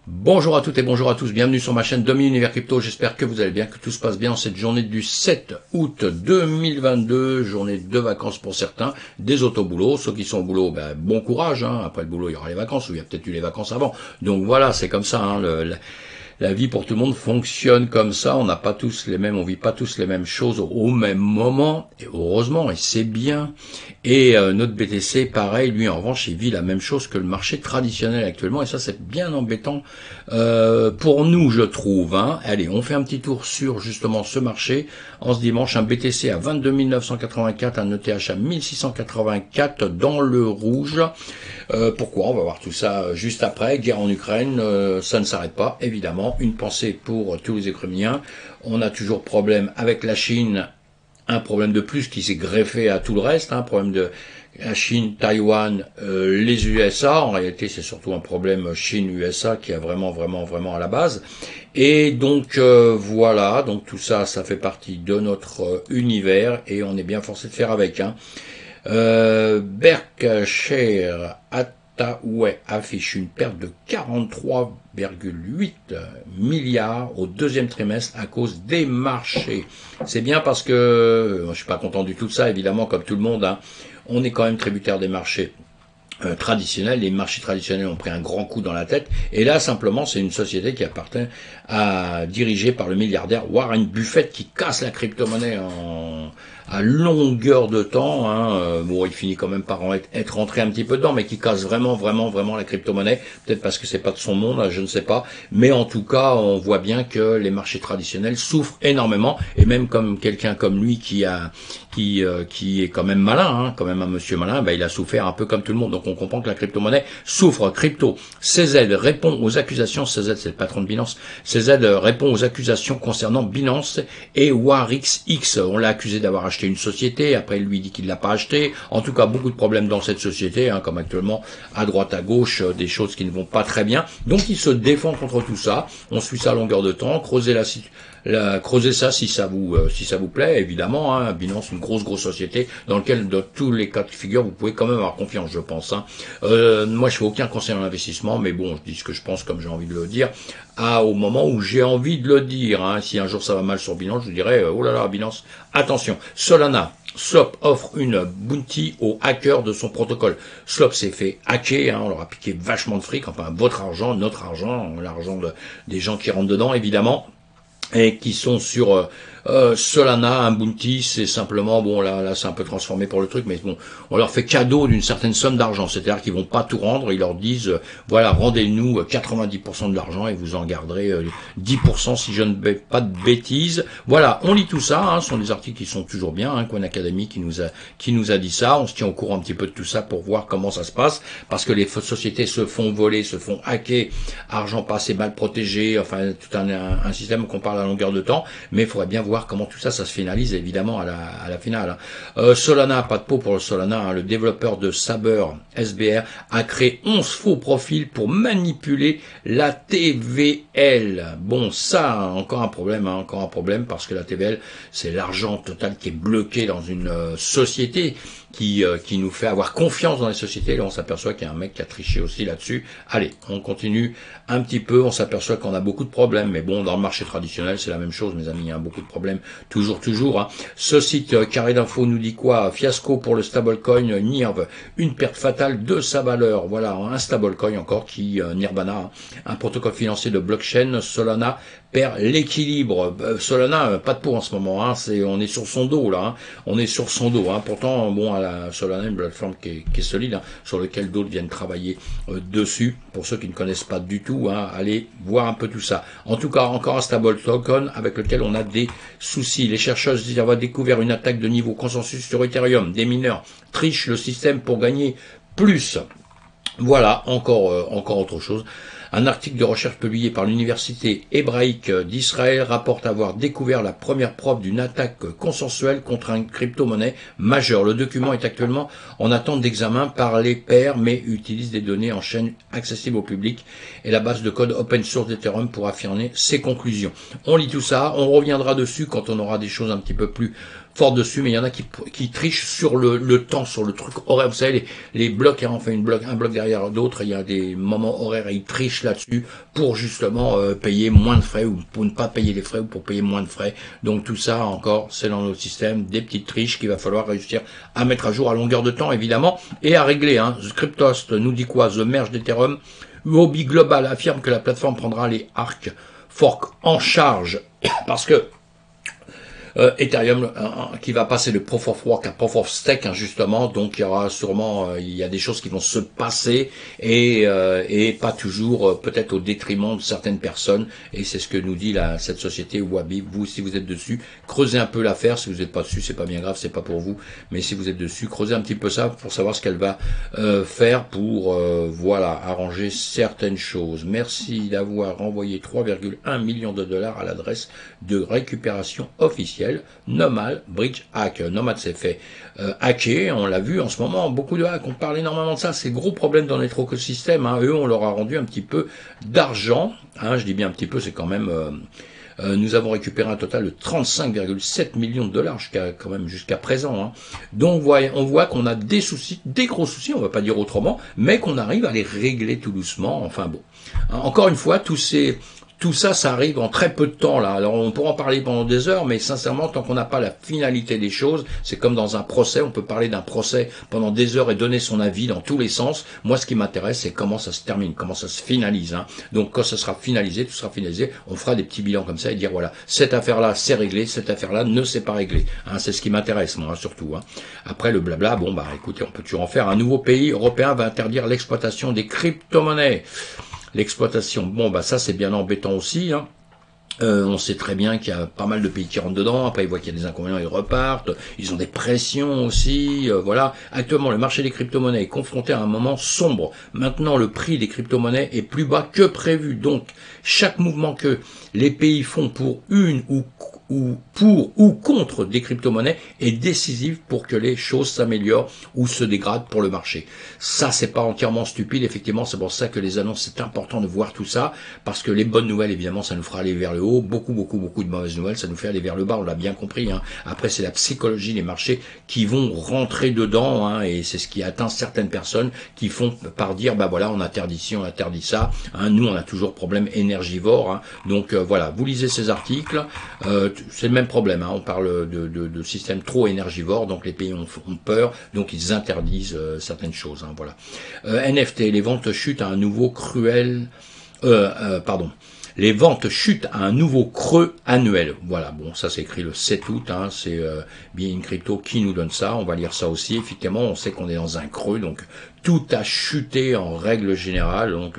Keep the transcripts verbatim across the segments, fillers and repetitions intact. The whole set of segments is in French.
Bonjour à toutes et bonjour à tous, bienvenue sur ma chaîne Domi Univers Crypto, j'espère que vous allez bien, que tout se passe bien en cette journée du sept août deux mille vingt-deux, journée de vacances pour certains, des autoboulots, ceux qui sont au boulot, ben, bon courage, hein. Après le boulot il y aura les vacances, ou il y a peut-être eu les vacances avant, donc voilà, c'est comme ça, hein, le, la, la vie pour tout le monde fonctionne comme ça, on n'a pas tous les mêmes, on vit pas tous les mêmes choses au même moment, et heureusement, et c'est bien. Et euh, notre B T C, pareil, lui en revanche, il vit la même chose que le marché traditionnel actuellement, et ça c'est bien embêtant euh, pour nous, je trouve. Hein. Allez, on fait un petit tour sur justement ce marché. En ce dimanche, un B T C à vingt-deux mille neuf cent quatre-vingt-quatre, un E T H à mille six cent quatre-vingt-quatre dans le rouge. Euh, pourquoi? On va voir tout ça juste après. Guerre en Ukraine, euh, ça ne s'arrête pas, évidemment. Une pensée pour tous les Ukrainiens. On a toujours problème avec la Chine. Un problème de plus qui s'est greffé à tout le reste, un hein, problème de la Chine, Taïwan, euh, les U S A. En réalité, c'est surtout un problème Chine-U S A qui est vraiment, vraiment, vraiment à la base. Et donc, euh, voilà, donc tout ça, ça fait partie de notre euh, univers et on est bien forcé de faire avec. Hein. Euh, Berkshire Hathaway affiche une perte de quarante-trois virgule huit milliards au deuxième trimestre à cause des marchés. C'est bien parce que, moi, je suis pas content du tout de ça, évidemment, comme tout le monde, hein, on est quand même tributaire des marchés euh, traditionnels. Les marchés traditionnels ont pris un grand coup dans la tête. Et là, simplement, c'est une société qui appartient à, dirigée par le milliardaire Warren Buffett qui casse la crypto-monnaie en... à longueur de temps, hein, bon, il finit quand même par en être, être rentré un petit peu dedans, mais qui casse vraiment, vraiment, vraiment la crypto-monnaie, peut-être parce que c'est pas de son monde, je ne sais pas, mais en tout cas, on voit bien que les marchés traditionnels souffrent énormément, et même comme quelqu'un comme lui qui a, qui, euh, qui est quand même malin, hein, quand même un monsieur malin, ben, il a souffert un peu comme tout le monde, donc on comprend que la crypto-monnaie souffre. Crypto, C Z répond aux accusations, C Z c'est le patron de Binance, C Z répond aux accusations concernant Binance et WarXX, on l'a accusé d'avoir acheté une société, après il lui dit qu'il l'a pas acheté, en tout cas beaucoup de problèmes dans cette société, hein, comme actuellement à droite à gauche, euh, des choses qui ne vont pas très bien, donc il se défend contre tout ça, on suit ça à longueur de temps, creuser la La, creuser ça si ça vous euh, si ça vous plaît, évidemment, hein, Binance, une grosse grosse société dans laquelle dans tous les cas de figure vous pouvez quand même avoir confiance, je pense. Hein. Euh, moi je fais aucun conseil en investissement, mais bon, je dis ce que je pense comme j'ai envie de le dire, à au moment où j'ai envie de le dire. Hein. Si un jour ça va mal sur Binance, je dirais euh, oh là là Binance, attention. Solana. Slop offre une bounty aux hackers de son protocole. Slop s'est fait hacker, hein, on leur a piqué vachement de fric, enfin votre argent, notre argent, l'argent de, des gens qui rentrent dedans évidemment, et qui sont sur euh, euh, Solana, un bounty, c'est simplement, bon là, là c'est un peu transformé pour le truc, mais bon, on leur fait cadeau d'une certaine somme d'argent, c'est-à-dire qu'ils vont pas tout rendre, ils leur disent, euh, voilà, rendez-nous quatre-vingt-dix pour cent de l'argent et vous en garderez euh, dix pour cent si je ne fais pas de bêtises. Voilà, on lit tout ça, hein, ce sont des articles qui sont toujours bien, hein, Coin Academy qui nous a qui nous a dit ça, on se tient au courant un petit peu de tout ça pour voir comment ça se passe, parce que les sociétés se font voler, se font hacker, argent pas assez mal protégé, enfin tout un, un, un système qu'on parle à longueur de temps, mais il faudrait bien voir comment tout ça, ça se finalise évidemment à la, à la finale. Hein. Euh, Solana, pas de peau pour le Solana, hein, le développeur de Saber S B R a créé onze faux profils pour manipuler la T V L. Bon, ça, encore un problème, hein, encore un problème, parce que la T V L, c'est l'argent total qui est bloqué dans une euh, société qui, euh, qui nous fait avoir confiance dans les sociétés. Là, on s'aperçoit qu'il y a un mec qui a triché aussi là-dessus. Allez, on continue un petit peu, on s'aperçoit qu'on a beaucoup de problèmes, mais bon, dans le marché traditionnel, c'est la même chose, mes amis, il y a beaucoup de problèmes, toujours, toujours. Hein. Ce site euh, Carré d'info nous dit quoi? Fiasco pour le stablecoin N I R V, une perte fatale de sa valeur. Voilà, un stablecoin encore qui, euh, Nirvana, hein, un protocole financier de blockchain, Solana perd l'équilibre. Euh, Solana, euh, pas de peau en ce moment, hein, c'est, on est sur son dos là, hein, on est sur son dos. Hein. Pourtant, bon, à la Solana, une plateforme qui est, qui est solide, hein, sur laquelle d'autres viennent travailler euh, dessus. Pour ceux qui ne connaissent pas du tout, hein, allez voir un peu tout ça. En tout cas, encore un stable token avec lequel on a des soucis. Les chercheurs disent avoir découvert une attaque de niveau consensus sur Ethereum. Des mineurs trichent le système pour gagner plus. Voilà, encore, euh, encore autre chose. Un article de recherche publié par l'université hébraïque d'Israël rapporte avoir découvert la première preuve d'une attaque consensuelle contre une crypto-monnaie majeure. Le document est actuellement en attente d'examen par les pairs, mais utilise des données en chaîne accessibles au public et la base de code open source d'Ethereum pour affirmer ses conclusions. On lit tout ça, on reviendra dessus quand on aura des choses un petit peu plus fort dessus, mais il y en a qui, qui trichent sur le, le temps, sur le truc horaire. Vous savez, les, les blocs, hein, on fait une bloc, un bloc derrière l'autre, il y a des moments horaires et ils trichent là-dessus pour justement euh, payer moins de frais ou pour ne pas payer les frais ou pour payer moins de frais. Donc tout ça, encore, c'est dans notre système, des petites triches qu'il va falloir réussir à mettre à jour à longueur de temps, évidemment, et à régler. Hein. Cryptost nous dit quoi? The Merge d'Ethereum. Huobi Global affirme que la plateforme prendra les Arc Fork en charge parce que Euh, Ethereum euh, qui va passer de Proof of Work à Proof of Stake, hein, justement, donc il y aura sûrement euh, il y a des choses qui vont se passer et euh, et pas toujours euh, peut-être au détriment de certaines personnes, et c'est ce que nous dit la cette société Huobi. Vous, si vous êtes dessus, creusez un peu l'affaire. Si vous n'êtes pas dessus, c'est pas bien grave, c'est pas pour vous, mais si vous êtes dessus, creusez un petit peu ça pour savoir ce qu'elle va euh, faire pour euh, voilà arranger certaines choses. Merci d'avoir envoyé trois virgule un millions de dollars à l'adresse de récupération officielle Nomad Bridge Hack. Nomad s'est fait euh, hacker, on l'a vu en ce moment, beaucoup de hacks, on parle énormément de ça, c'est le gros problème dans notre écosystème, hein. Eux, on leur a rendu un petit peu d'argent, hein, je dis bien un petit peu, c'est quand même... Euh, Euh, nous avons récupéré un total de trente-cinq virgule sept millions de dollars jusqu'à quand même jusqu'à présent. Hein. Donc voyez, on voit qu'on a des soucis, des gros soucis, on va pas dire autrement, mais qu'on arrive à les régler tout doucement. Enfin bon, hein, encore une fois, tous ces Tout ça, ça arrive en très peu de temps, là. Alors, on pourra en parler pendant des heures, mais sincèrement, tant qu'on n'a pas la finalité des choses, c'est comme dans un procès, on peut parler d'un procès pendant des heures et donner son avis dans tous les sens. Moi, ce qui m'intéresse, c'est comment ça se termine, comment ça se finalise, hein. Donc, quand ça sera finalisé, tout sera finalisé, on fera des petits bilans comme ça et dire, voilà, cette affaire-là, c'est réglé, cette affaire-là ne s'est pas réglée, hein. C'est ce qui m'intéresse, moi, surtout, hein. Après, le blabla, bon, bah, écoutez, on peut toujours en faire. Un nouveau pays européen va interdire l'exploitation des crypto-monnaies. L'exploitation, bon, bah ça c'est bien embêtant aussi, hein. Euh, on sait très bien qu'il y a pas mal de pays qui rentrent dedans, après ils voient qu'il y a des inconvénients, ils repartent, ils ont des pressions aussi, euh, voilà. Actuellement, le marché des crypto-monnaies est confronté à un moment sombre. Maintenant, le prix des crypto-monnaies est plus bas que prévu. Donc, chaque mouvement que les pays font pour une ou ou pour ou contre des crypto-monnaies est décisive pour que les choses s'améliorent ou se dégradent pour le marché. Ça, c'est pas entièrement stupide, effectivement, c'est pour ça que les annonces, c'est important de voir tout ça, parce que les bonnes nouvelles, évidemment, ça nous fera aller vers le haut, beaucoup, beaucoup, beaucoup de mauvaises nouvelles, ça nous fait aller vers le bas, on l'a bien compris, hein. Après, c'est la psychologie des marchés qui vont rentrer dedans, hein, et c'est ce qui atteint certaines personnes qui font par dire, bah voilà, on interdit ci, on interdit ça, hein. Nous, on a toujours problème énergivore, hein. Donc euh, voilà, vous lisez ces articles, euh, c'est le même problème, hein. On parle de, de, de systèmes trop énergivores, donc les pays ont, ont peur, donc ils interdisent euh, certaines choses, hein, voilà. Euh, N F T, les ventes chutent à un nouveau cruel, euh, euh, pardon, les ventes chutent à un nouveau creux annuel. Voilà, bon, ça c'est écrit le sept août, hein, c'est euh, bien une crypto qui nous donne ça, on va lire ça aussi. Effectivement, on sait qu'on est dans un creux, donc tout a chuté en règle générale, donc...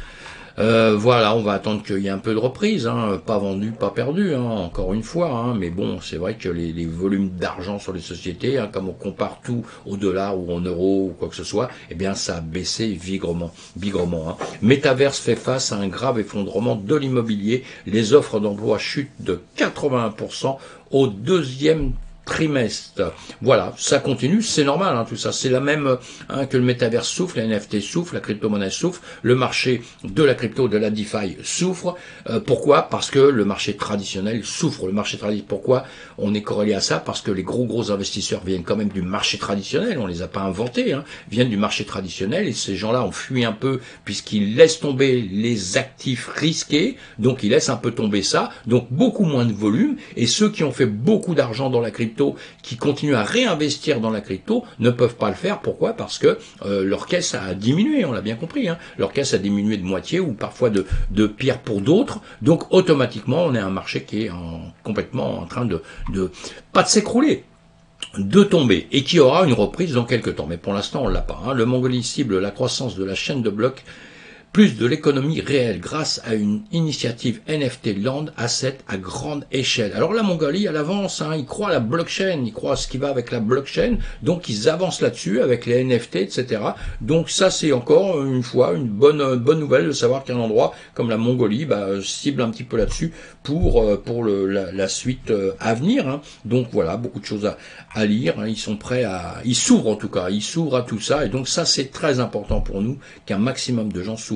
Euh, voilà, on va attendre qu'il y ait un peu de reprise, hein, pas vendu, pas perdu, hein, encore une fois, hein, mais bon, c'est vrai que les, les volumes d'argent sur les sociétés, hein, comme on compare tout au dollar ou en euros ou quoi que ce soit, eh bien ça a baissé vigrement, bigrement. Hein. Metaverse fait face à un grave effondrement de l'immobilier, les offres d'emploi chutent de quatre-vingt-un pour cent au deuxième trimestre. Voilà, ça continue, c'est normal, hein, tout ça. C'est la même hein, que le métaverse souffre, la N F T souffre, la crypto-monnaie souffre, le marché de la crypto, de la DeFi souffre. Euh, pourquoi? Parce que le marché traditionnel souffre. Le marché traditionnel, pourquoi on est corrélé à ça? Parce que les gros gros investisseurs viennent quand même du marché traditionnel, on les a pas inventés, hein, viennent du marché traditionnel, et ces gens-là ont fui un peu puisqu'ils laissent tomber les actifs risqués, donc ils laissent un peu tomber ça, donc beaucoup moins de volume, et ceux qui ont fait beaucoup d'argent dans la crypto, qui continuent à réinvestir dans la crypto, ne peuvent pas le faire. Pourquoi? Parce que euh, leur caisse a diminué, on l'a bien compris, hein. Leur caisse a diminué de moitié ou parfois de, de pire pour d'autres, donc automatiquement on est un marché qui est en, complètement en train de, de pas de s'écrouler, de tomber, et qui aura une reprise dans quelques temps. Mais pour l'instant, on l'a pas, hein. Le Mongolie cible la croissance de la chaîne de blocs plus de l'économie réelle grâce à une initiative N F T Land Asset à grande échelle. Alors la Mongolie, elle avance, hein, ils croient à la blockchain, ils croient à ce qui va avec la blockchain, donc ils avancent là-dessus avec les N F T, et cetera. Donc ça, c'est encore une fois une bonne bonne nouvelle de savoir qu'un endroit comme la Mongolie bah, cible un petit peu là-dessus pour pour le, la, la suite à venir. Hein. Donc voilà, beaucoup de choses à, à lire. Hein. Ils sont prêts à, ils s'ouvrent en tout cas, ils s'ouvrent à tout ça, et donc ça c'est très important pour nous qu'un maximum de gens s'ouvrent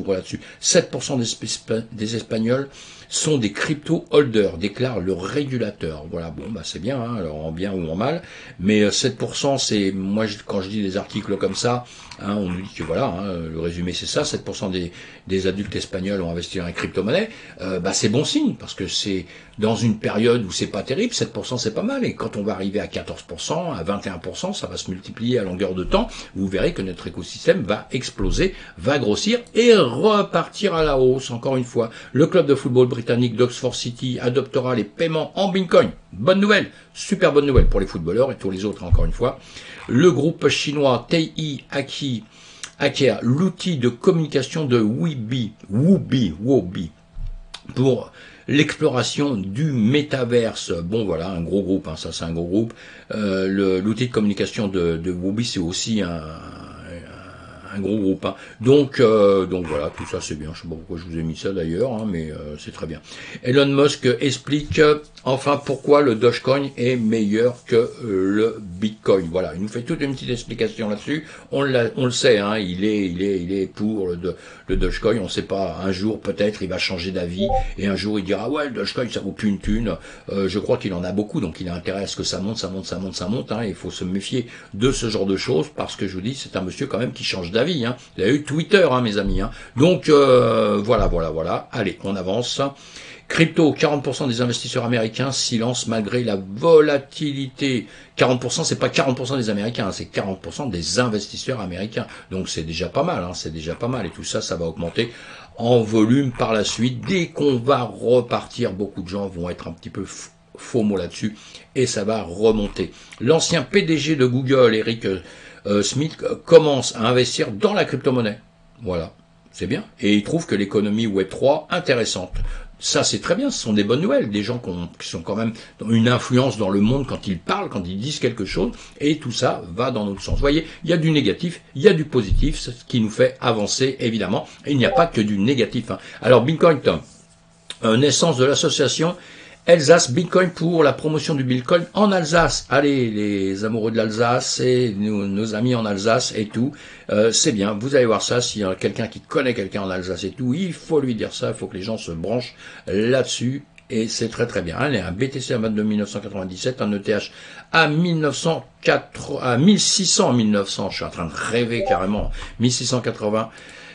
nombre là-dessus. sept pour cent des, des Espagnols sont des crypto-holders, déclare le régulateur. Voilà, bon, bah c'est bien, hein, alors en bien ou en mal, mais sept pour cent, c'est, moi, je, quand je dis des articles comme ça, hein, on nous dit que voilà, hein, le résumé c'est ça, sept pour cent des, des adultes espagnols ont investi dans les crypto-monnaies, euh, bah c'est bon signe, parce que c'est dans une période où c'est pas terrible, sept pour cent c'est pas mal, et quand on va arriver à quatorze pour cent, à vingt et un pour cent, ça va se multiplier à longueur de temps, vous verrez que notre écosystème va exploser, va grossir et repartir à la hausse, encore une fois. Le club de football britannique d'Oxford City adoptera les paiements en Bitcoin. Bonne nouvelle, super bonne nouvelle pour les footballeurs et tous les autres, encore une fois. Le groupe chinois Tei acquis acquiert l'outil de communication de Webi, Wobi, Wobi, pour l'exploration du métaverse. Bon voilà, un gros groupe, hein, ça c'est un gros groupe. Euh, l'outil de communication de, de Wobi, c'est aussi un, un gros groupe. Hein. Donc, euh, donc voilà, tout ça c'est bien. Je sais pas pourquoi je vous ai mis ça d'ailleurs, hein, mais euh, c'est très bien. Elon Musk explique euh, enfin pourquoi le Dogecoin est meilleur que euh, le Bitcoin. Voilà, il nous fait toute une petite explication là-dessus. On, on le sait, hein, il est, il est, il est pour le, le Dogecoin. On ne sait pas. Un jour peut-être il va changer d'avis et un jour il dira ouais le Dogecoin ça vaut plus une thune. Euh, je crois qu'il en a beaucoup, donc il a intérêt à ce que ça monte, ça monte, ça monte, ça monte. Hein, il faut se méfier de ce genre de choses parce que je vous dis c'est un monsieur quand même qui change d'avis. Hein. Il a eu Twitter, hein, mes amis. Hein. Donc, euh, voilà, voilà, voilà. Allez, on avance. Crypto, quarante pour cent des investisseurs américains s'y lancent malgré la volatilité. quarante pour cent, c'est pas quarante pour cent des Américains, hein, c'est quarante pour cent des investisseurs américains. Donc, c'est déjà pas mal, hein, c'est déjà pas mal. Et tout ça, ça va augmenter en volume par la suite. Dès qu'on va repartir, beaucoup de gens vont être un petit peu fous. Faux mot là-dessus, et ça va remonter. L'ancien P D G de Google, Eric euh, Smith, commence à investir dans la crypto-monnaie. Voilà, c'est bien. Et il trouve que l'économie Web trois intéressante. Ça, c'est très bien, ce sont des bonnes nouvelles, des gens qui, ont, qui sont quand même dans une influence dans le monde quand ils parlent, quand ils disent quelque chose, et tout ça va dans notre sens. Vous voyez, il y a du négatif, il y a du positif, ce qui nous fait avancer, évidemment, et il n'y a pas que du négatif. Hein. Alors, Bitcoin, euh, naissance de l'association Alsace Bitcoin pour la promotion du Bitcoin en Alsace. Allez, les amoureux de l'Alsace et nos, nos amis en Alsace et tout, euh, c'est bien. Vous allez voir ça. S'il y a quelqu'un qui connaît quelqu'un en Alsace et tout, il faut lui dire ça. Il faut que les gens se branchent là-dessus. Et c'est très très bien. Allez, un B T C à vingt-deux mille neuf cent quatre-vingt-dix-sept, un E T H à mille neuf cent quatre, à mille six cents, mille neuf cents. Je suis en train de rêver carrément. mille six cent quatre-vingts.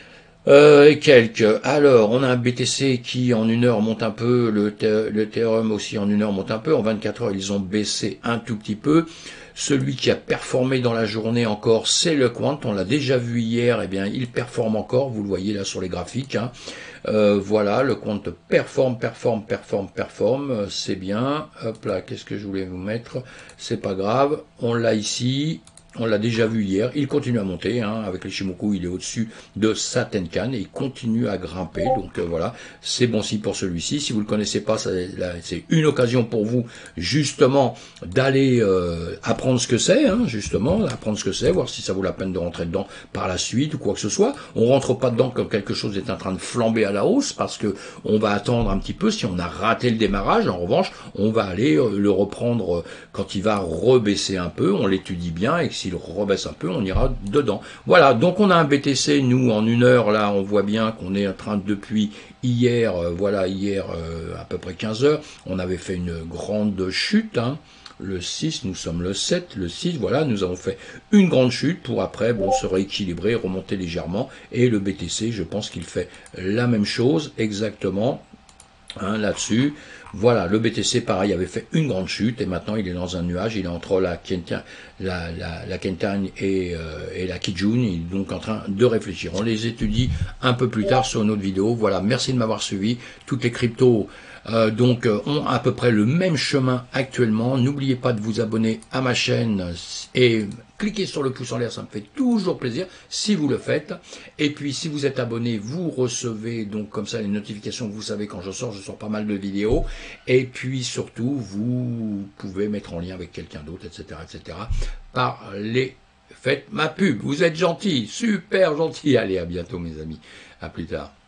Euh, et quelques. Alors, on a un B T C qui en une heure monte un peu, le, le Ethereum aussi en une heure monte un peu, en vingt-quatre heures ils ont baissé un tout petit peu. Celui qui a performé dans la journée encore, c'est le Quant, on l'a déjà vu hier, eh bien il performe encore, vous le voyez là sur les graphiques. Hein. Euh, voilà, le Quant performe, performe, performe, performe, c'est bien. Hop là, qu'est-ce que je voulais vous mettre? C'est pas grave, on l'a ici. On l'a déjà vu hier, il continue à monter, hein, avec les Shimoku, il est au-dessus de sa Tenkan et il continue à grimper, donc euh, voilà, c'est bon signe pour celui-ci. Si vous ne le connaissez pas, c'est une occasion pour vous justement d'aller euh, apprendre ce que c'est, hein, justement, apprendre ce que c'est, voir si ça vaut la peine de rentrer dedans par la suite ou quoi que ce soit. On rentre pas dedans quand quelque chose est en train de flamber à la hausse, parce que on va attendre un petit peu. Si on a raté le démarrage, en revanche, on va aller euh, le reprendre euh, quand il va rebaisser un peu, on l'étudie bien, et s'il rebaisse un peu, on ira dedans. Voilà, donc on a un B T C, nous, en une heure, là, on voit bien qu'on est en train, depuis hier, euh, voilà, hier, euh, à peu près quinze heures, on avait fait une grande chute, hein, le six, nous sommes le sept, le six, voilà, nous avons fait une grande chute pour après, bon, se rééquilibrer, remonter légèrement, et le B T C, je pense qu'il fait la même chose, exactement, hein, là-dessus. Voilà, le B T C, pareil, avait fait une grande chute et maintenant il est dans un nuage, il est entre la Kentan, la, la, la Kentan et, euh, et la Kijun, il est donc en train de réfléchir. On les étudie un peu plus tard sur une autre vidéo. Voilà, merci de m'avoir suivi. Toutes les cryptos euh, donc euh, ont à peu près le même chemin actuellement. N'oubliez pas de vous abonner à ma chaîne et cliquez sur le pouce en l'air, ça me fait toujours plaisir si vous le faites. Et puis si vous êtes abonné, vous recevez donc comme ça les notifications, vous savez quand je sors, je sors pas mal de vidéos. Et puis surtout, vous pouvez mettre en lien avec quelqu'un d'autre, et cetera, et cetera. Parlez, faites ma pub. Vous êtes gentils, super gentils. Allez, à bientôt mes amis. À plus tard.